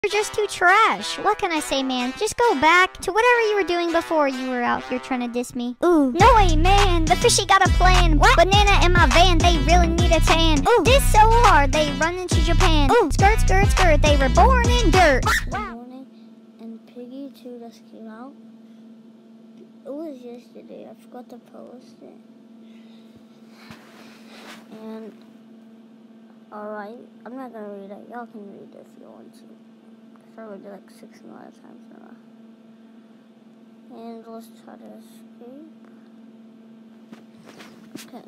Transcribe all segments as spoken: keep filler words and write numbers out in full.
You're just too trash. What can I say, man? Just go back to whatever you were doing before you were out here trying to diss me. Ooh. No way, man. The fishy got a plan. What? Banana in my van. They really need a tan. Ooh. This so hard. They run into Japan. Ooh. Skirt, skirt, skirt. They were born in dirt. Wow. Morning, and Piggy two just came out. It was yesterday. I forgot to post it. And alright, I'm not gonna read it. Y'all can read it if you want to. I read it like six a lot of times now. And let's try to escape. Okay.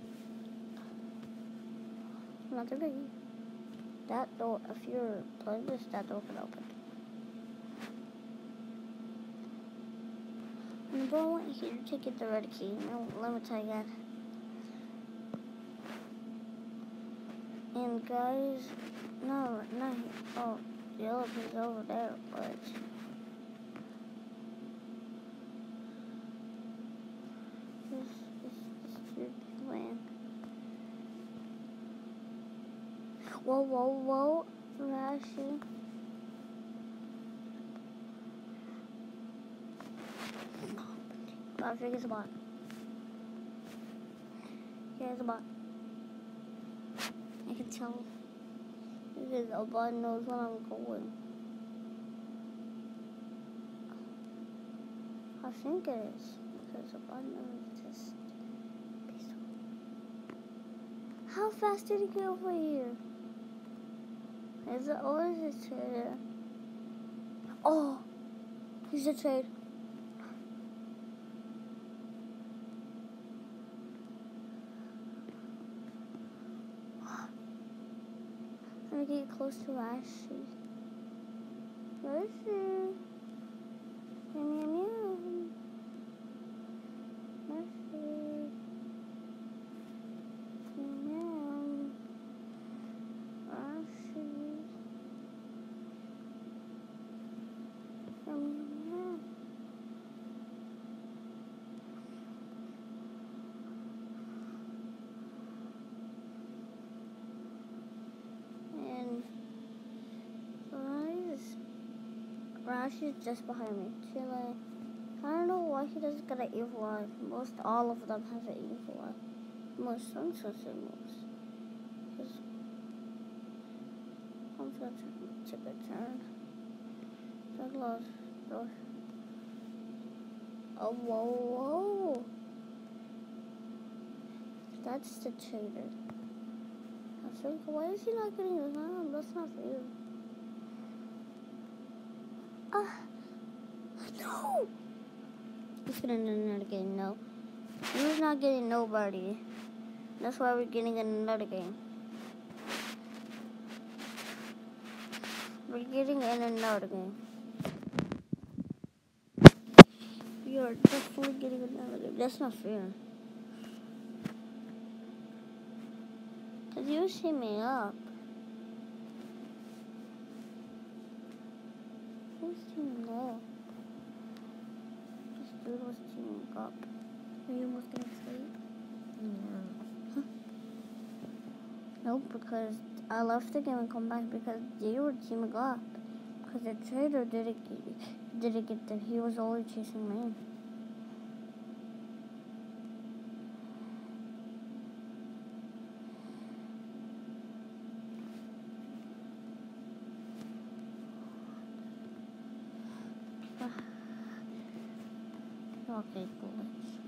Another biggie. That door, if you're playing this, that door can open. And the I want here to get the red key. No, let me tell you that. And guys, no, not here. Oh, the elevator's over there, but this is the plan. Whoa, whoa, whoa, Rashi. Gotta figure the bot. Here's the bot. I can tell because the bot knows where I'm going. I think it is because the bot knows this. How fast did he get over here? Is it always a trader? Oh, he's a trade. I'm gonna get close to Rashi. Where is she? Meow, meow, meow. Rashi. Meow, meow. Rashi. Meow, meow, meow. Rashi is just behind me. Chile. I don't know why he doesn't get an evil eye. Most all of them have an evil eye. Most some should say most. Because I'm going to take a turn. Don't lose. Door. Oh, whoa, whoa. That's the trader. I think, why is he not getting his arm? That's not fair. Uh, no! He's gonna another game, no. He's not getting nobody. That's why we're getting another game. We're getting in another game. We are definitely getting another game. That's not fair. Cause you see me up. Who's teaming up? This dude was teaming up. Are you almost gonna sleep? Yeah. Huh? Nope, because I left the game and come back because they were teaming up. Because the trader didn't get, didn't get there. He was only chasing me. Okay, glitch.